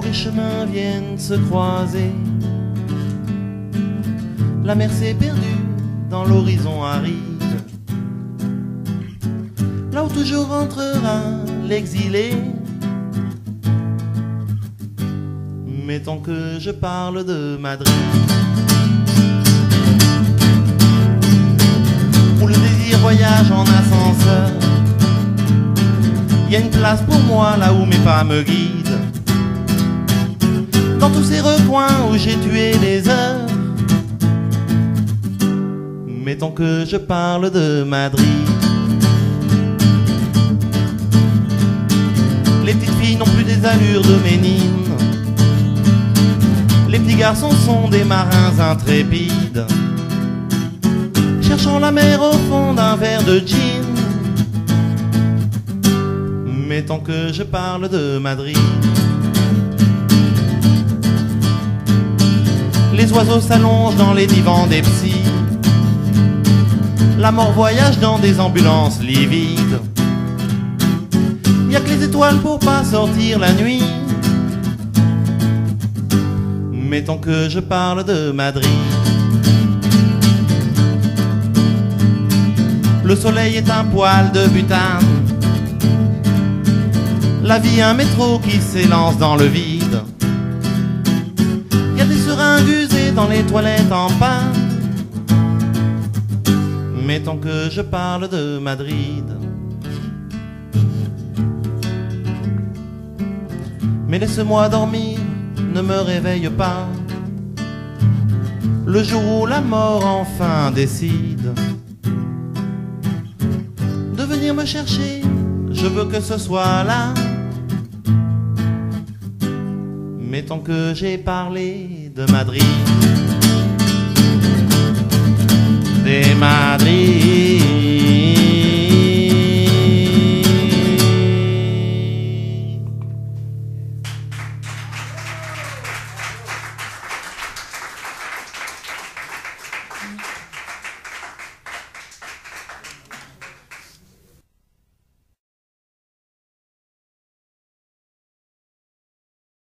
les chemins viennent se croiser. La mer s'est perdue dans l'horizon aride, là où toujours rentrera l'exilé. Mettons que je parle de Madrid, où le désir voyage en ascenseur. Y a une place pour moi là où mes pas me guident, dans tous ces recoins où j'ai tué les heures. Mettons que je parle de Madrid. Les petites filles n'ont plus des allures de Ménine, les petits garçons sont des marins intrépides, cherchant la mer au fond d'un verre de gin. Mettons que je parle de Madrid. Les oiseaux s'allongent dans les divans des psys, la mort voyage dans des ambulances livides. Y'a que les étoiles pour pas sortir la nuit. Mettons que je parle de Madrid. Le soleil est un poil de butane, la vie un métro qui s'élance dans le vide. Y'a des seringues usées dans les toilettes en panne. Mettons que je parle de Madrid. Mais laisse-moi dormir, ne me réveille pas. Le jour où la mort enfin décide de venir me chercher, je veux que ce soit là. Mettons que j'ai parlé de Madrid, de Madrid.